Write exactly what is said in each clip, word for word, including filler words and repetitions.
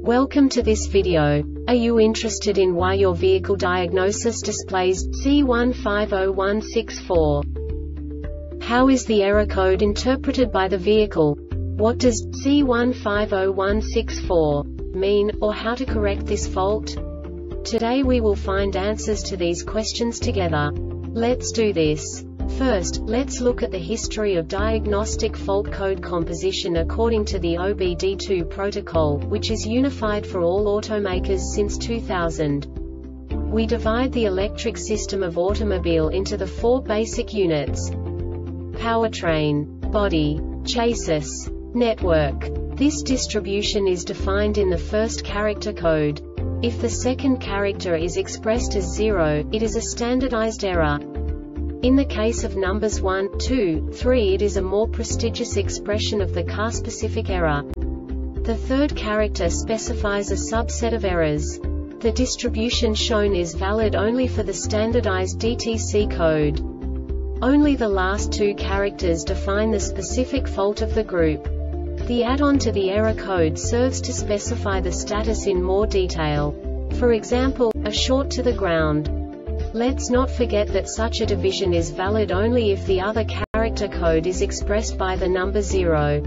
Welcome to this video. Are you interested in why your vehicle diagnosis displays C one five zero one six four? How is the error code interpreted by the vehicle? What does C one five zero one six four mean, or how to correct this fault? Today we will find answers to these questions together. Let's do this. First, let's look at the history of diagnostic fault code composition according to the O B D two protocol, which is unified for all automakers since two thousand. We divide the electric system of automobile into the four basic units: powertrain, body, chassis, network. This distribution is defined in the first character code. If the second character is expressed as zero, it is a standardized error. In the case of numbers one, two, three, it is a more prestigious expression of the car-specific error. The third character specifies a subset of errors. The distribution shown is valid only for the standardized D T C code. Only the last two characters define the specific fault of the group. The add-on to the error code serves to specify the status in more detail. For example, a short to the ground. Let's not forget that such a division is valid only if the other character code is expressed by the number zero.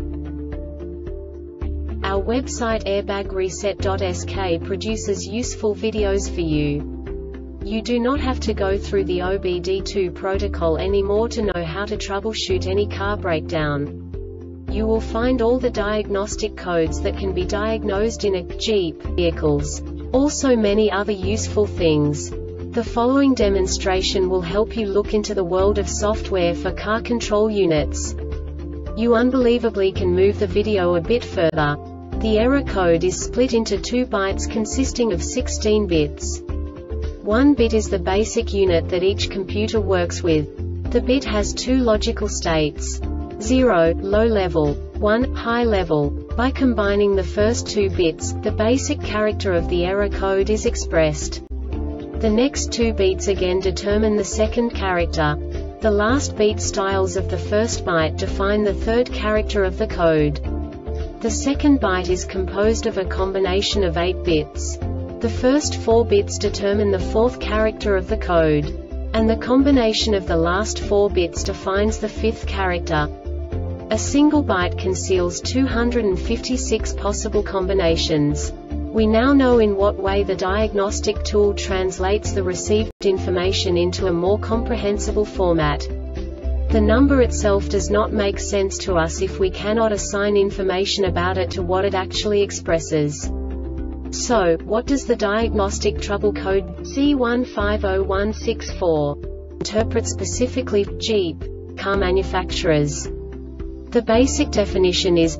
Our website airbag reset dot S K produces useful videos for you. You do not have to go through the O B D two protocol anymore to know how to troubleshoot any car breakdown. You will find all the diagnostic codes that can be diagnosed in a Jeep vehicles. Also many other useful things. The following demonstration will help you look into the world of software for car control units. You unbelievably can move the video a bit further. The error code is split into two bytes consisting of sixteen bits. One bit is the basic unit that each computer works with. The bit has two logical states: zero, low level, one, high level. By combining the first two bits, the basic character of the error code is expressed. The next two beats again determine the second character. The last beat styles of the first byte define the third character of the code. The second byte is composed of a combination of eight bits. The first four bits determine the fourth character of the code. And the combination of the last four bits defines the fifth character. A single byte conceals two hundred fifty-six possible combinations. We now know in what way the diagnostic tool translates the received information into a more comprehensible format. The number itself does not make sense to us if we cannot assign information about it to what it actually expresses. So, what does the diagnostic trouble code C one five zero one six four interpret specifically for Jeep car manufacturers? The basic definition is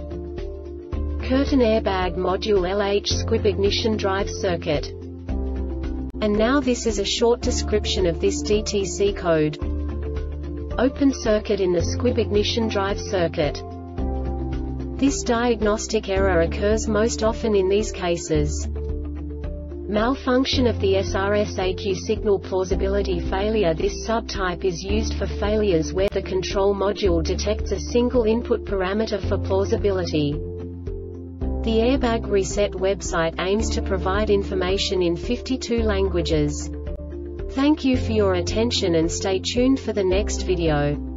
curtain airbag module L H squib ignition drive circuit. And now this is a short description of this D T C code. Open circuit in the squib ignition drive circuit. This diagnostic error occurs most often in these cases: malfunction of the S R S A Q signal, plausibility failure. This subtype is used for failures where the control module detects a single input parameter for plausibility. The Airbag Reset website aims to provide information in fifty-two languages. Thank you for your attention and stay tuned for the next video.